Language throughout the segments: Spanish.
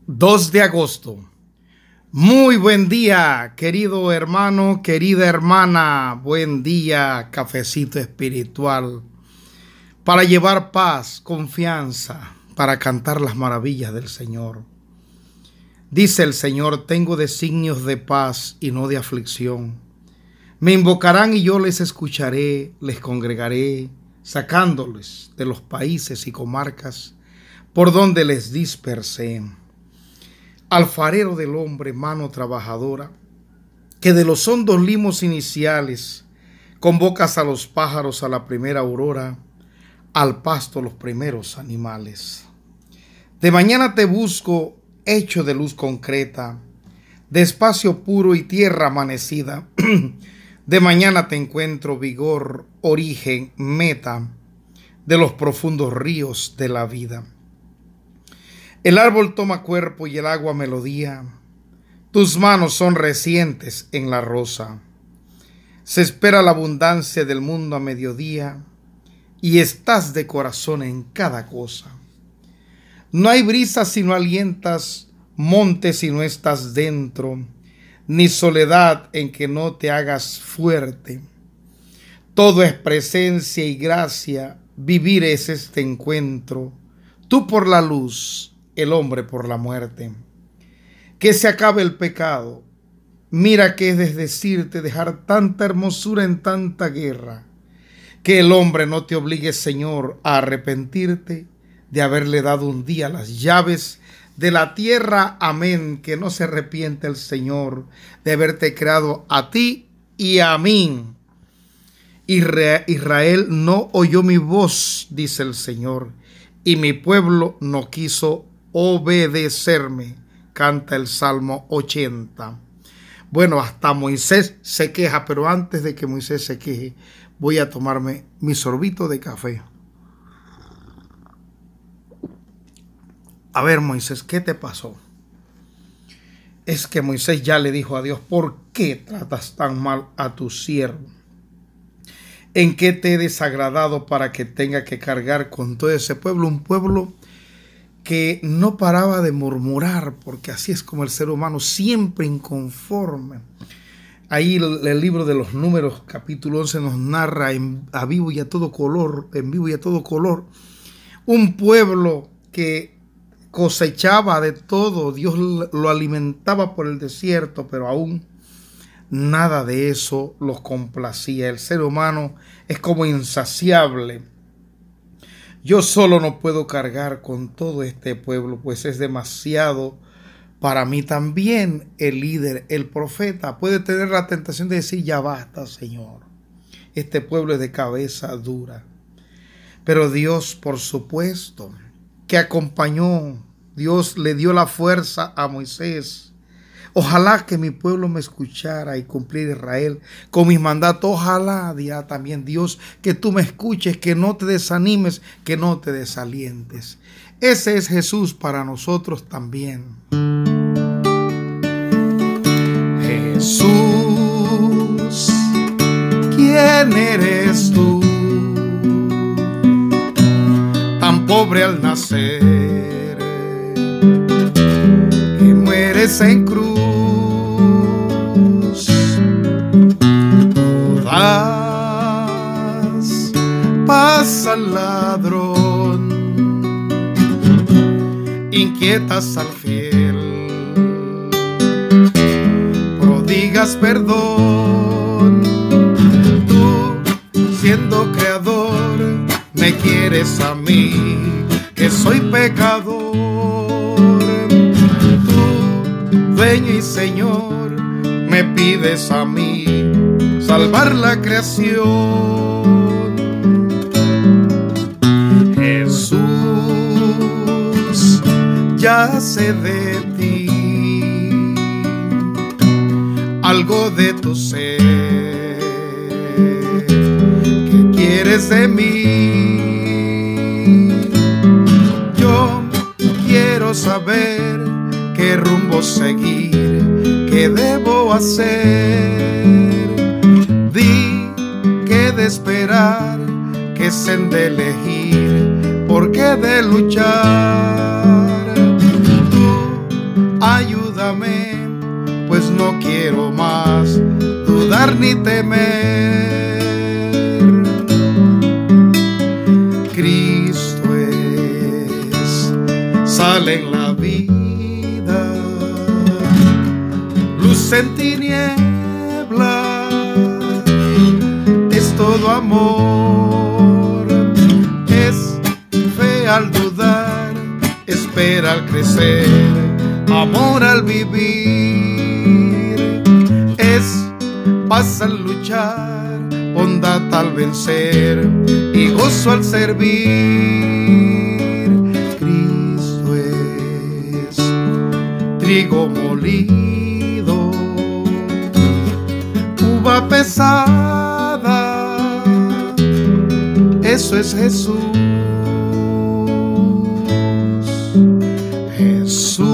2 de agosto. Muy buen día, querido hermano, querida hermana. Buen día, cafecito espiritual. Para llevar paz, confianza, para cantar las maravillas del Señor. Dice el Señor: tengo designios de paz y no de aflicción. Me invocarán y yo les escucharé, les congregaré, sacándoles de los países y comarcas por donde les dispersé. Alfarero del hombre, mano trabajadora, que de los hondos limos iniciales convocas a los pájaros a la primera aurora, al pasto los primeros animales. De mañana te busco, hecho de luz concreta, de espacio puro y tierra amanecida. De mañana te encuentro vigor, origen, meta de los profundos ríos de la vida. El árbol toma cuerpo y el agua melodía. Tus manos son recientes en la rosa. Se espera la abundancia del mundo a mediodía y estás de corazón en cada cosa. No hay brisa si no alientas, monte si no estás dentro, ni soledad en que no te hagas fuerte. Todo es presencia y gracia, vivir es este encuentro, tú por la luz, el hombre por la muerte. Que se acabe el pecado. Mira que es desdecirte dejar tanta hermosura en tanta guerra. Que el hombre no te obligue, Señor, a arrepentirte de haberle dado un día las llaves de la tierra. Amén. Que no se arrepiente el Señor de haberte creado a ti y a mí. Israel no oyó mi voz, dice el Señor, y mi pueblo no quiso obedecerme, canta el Salmo 80. Bueno, hasta Moisés se queja, pero antes de que Moisés se queje, voy a tomarme mi sorbito de café. A ver, Moisés, ¿qué te pasó? Es que Moisés ya le dijo a Dios: ¿por qué tratas tan mal a tu siervo? ¿En qué te he desagradado para que tenga que cargar con todo ese pueblo? Un pueblo que no paraba de murmurar, porque así es como el ser humano, siempre inconforme. Ahí el libro de los Números, capítulo 11, nos narra a vivo y a todo color, en vivo y a todo color, un pueblo que cosechaba de todo. Dios lo alimentaba por el desierto, pero aún nada de eso los complacía. El ser humano es como insaciable. Yo solo no puedo cargar con todo este pueblo, pues es demasiado para mí. También el líder, el profeta, puede tener la tentación de decir: ya basta, Señor. Este pueblo es de cabeza dura. Pero Dios, por supuesto, que acompañó. Dios le dio la fuerza a Moisés. Ojalá que mi pueblo me escuchara y cumplir Israel con mis mandatos. Ojalá, dirá también Dios, que tú me escuches, que no te desanimes, que no te desalientes. Ese es Jesús para nosotros también. Jesús, ¿quién eres tú? Tan pobre al nacer, que mueres en cruz. Paz al ladrón, inquietas al fiel, prodigas perdón. Tú, siendo creador, me quieres a mí, que soy pecador. Tú, dueño y Señor, me pides a mí salvar la creación. Jesús, ya sé de ti, algo de tu ser, que quieres de mí. Yo quiero saber qué rumbo seguir, qué debo hacer. Di qué de esperar, qué senda elegir, por qué de luchar. Tú pensar ni temer. Cristo es sal en la vida, luz en tiniebla, es todo amor, es fe al dudar, espera al crecer, amor al vivir, es paz al luchar, bondad al vencer y gozo al servir. Cristo es trigo molido, uva pesada, eso es Jesús. Jesús,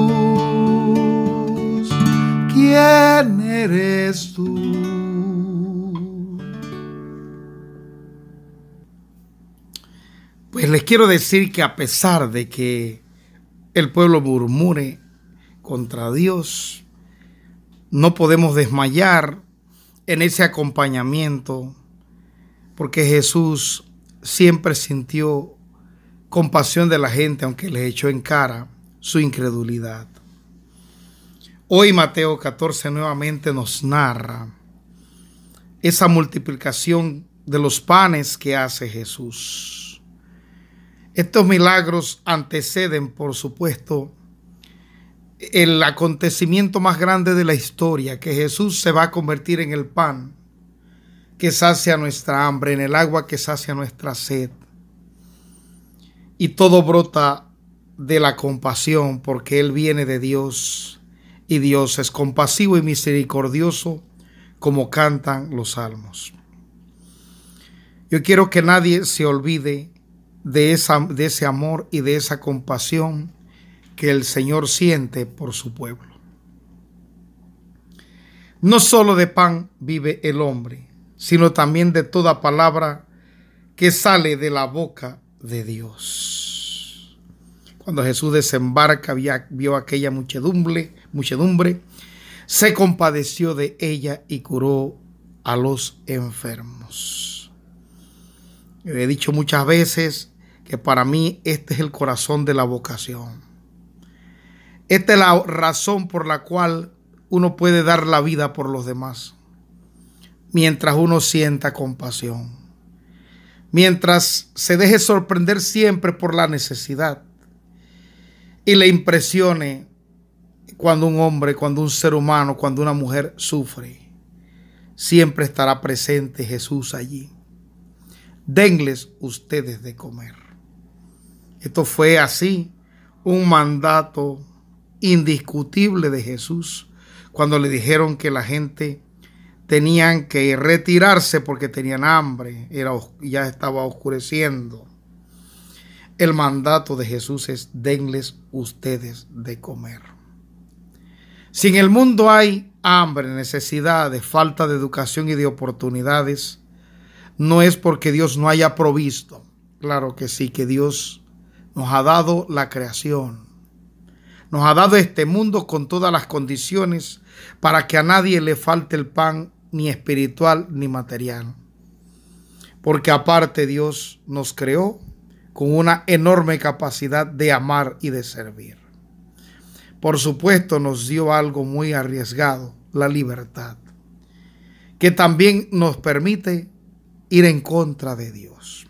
¿quién eres tú? Pues les quiero decir que a pesar de que el pueblo murmure contra Dios, no podemos desmayar en ese acompañamiento, porque Jesús siempre sintió compasión de la gente, aunque les echó en cara su incredulidad. Hoy Mateo 14 nuevamente nos narra esa multiplicación de los panes que hace Jesús. Estos milagros anteceden, por supuesto, el acontecimiento más grande de la historia, que Jesús se va a convertir en el pan que sacia nuestra hambre, en el agua que sacia nuestra sed. Y todo brota de la compasión, porque Él viene de Dios y Dios es compasivo y misericordioso, como cantan los salmos. Yo quiero que nadie se olvide de ese amor y de esa compasión que el Señor siente por su pueblo. No solo de pan vive el hombre, sino también de toda palabra que sale de la boca de Dios. Cuando Jesús desembarca, vio aquella muchedumbre, se compadeció de ella y curó a los enfermos. He dicho muchas veces que para mí este es el corazón de la vocación. Esta es la razón por la cual uno puede dar la vida por los demás, mientras uno sienta compasión, mientras se deje sorprender siempre por la necesidad y le impresione cuando un hombre, cuando un ser humano, cuando una mujer sufre. Siempre estará presente Jesús allí. Denles ustedes de comer. Esto fue así un mandato indiscutible de Jesús cuando le dijeron que la gente tenían que retirarse porque tenían hambre, ya estaba oscureciendo. El mandato de Jesús es: denles ustedes de comer. Si en el mundo hay hambre, necesidades, falta de educación y de oportunidades, no es porque Dios no haya provisto. Claro que sí, que Dios nos ha dado la creación. Nos ha dado este mundo con todas las condiciones para que a nadie le falte el pan, ni espiritual ni material. Porque aparte Dios nos creó con una enorme capacidad de amar y de servir. Por supuesto, nos dio algo muy arriesgado, la libertad, que también nos permite ir en contra de Dios.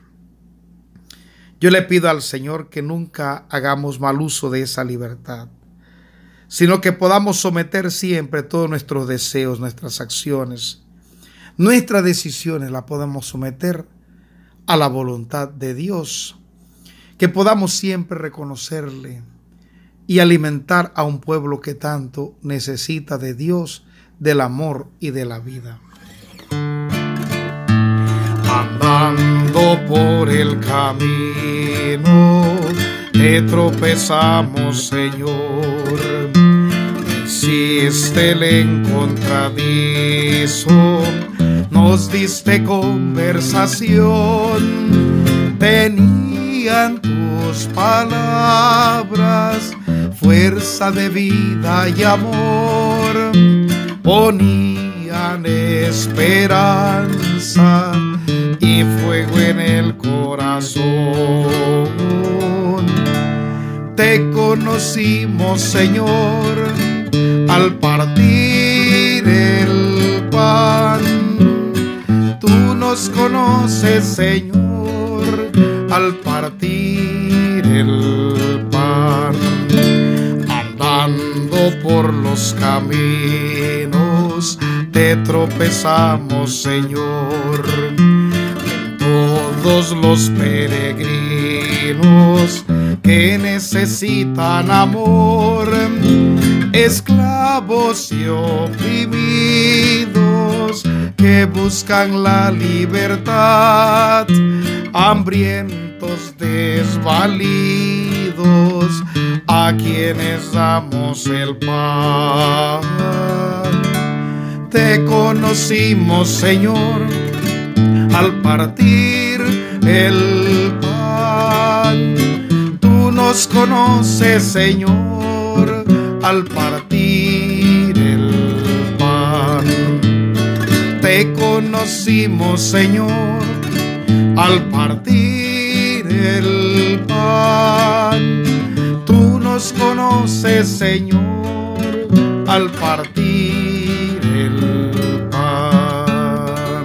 Yo le pido al Señor que nunca hagamos mal uso de esa libertad, sino que podamos someter siempre todos nuestros deseos, nuestras acciones, nuestras decisiones, las podamos someter a la voluntad de Dios, que podamos siempre reconocerle y alimentar a un pueblo que tanto necesita de Dios, del amor y de la vida. Andando por el camino, te tropezamos, Señor. Hiciste el encontradizo, nos diste conversación. Tenían tus palabras fuerza de vida y amor. Ponían tenían esperanza y fuego en el corazón. Te conocimos, Señor, al partir el pan. Tú nos conoces, Señor, al partir el pan. Andando por los caminos te tropezamos, Señor. Todos los peregrinos que necesitan amor, esclavos y oprimidos que buscan la libertad, hambrientos, desvalidos, a quienes damos el pan. Te conocimos, Señor, al partir el pan. Tú nos conoces, Señor, al partir el pan. Te conocimos, Señor, al partir el pan. Tú nos conoces, Señor, al partir el pan.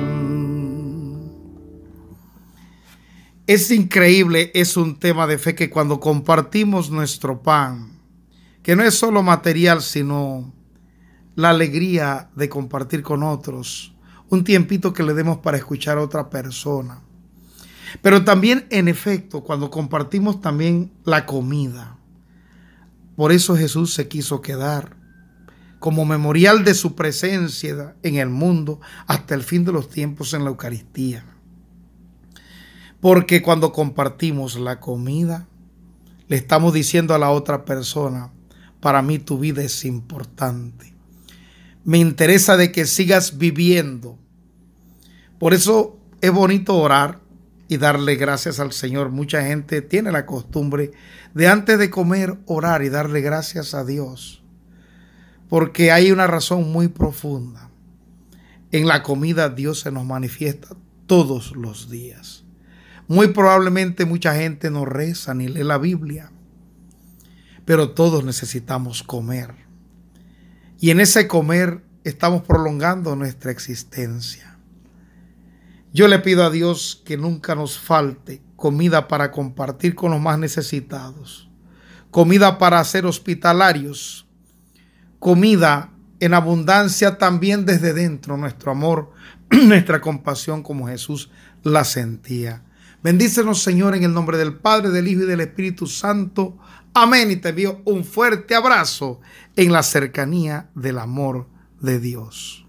Es increíble, es un tema de fe que cuando compartimos nuestro pan, que no es solo material, sino la alegría de compartir con otros, un tiempito que le demos para escuchar a otra persona. Pero también, en efecto, cuando compartimos también la comida. Por eso Jesús se quiso quedar como memorial de su presencia en el mundo hasta el fin de los tiempos en la Eucaristía. Porque cuando compartimos la comida, le estamos diciendo a la otra persona: para mí tu vida es importante. Me interesa de que sigas viviendo. Por eso es bonito orar y darle gracias al Señor. Mucha gente tiene la costumbre de antes de comer orar y darle gracias a Dios. Porque hay una razón muy profunda. En la comida Dios se nos manifiesta todos los días. Muy probablemente mucha gente no reza ni lee la Biblia, pero todos necesitamos comer. Y en ese comer estamos prolongando nuestra existencia. Yo le pido a Dios que nunca nos falte comida para compartir con los más necesitados, comida para ser hospitalarios, comida en abundancia también desde dentro, nuestro amor, nuestra compasión como Jesús la sentía. Bendícenos, Señor, en el nombre del Padre, del Hijo y del Espíritu Santo. Amén. Y te envío un fuerte abrazo en la cercanía del amor de Dios.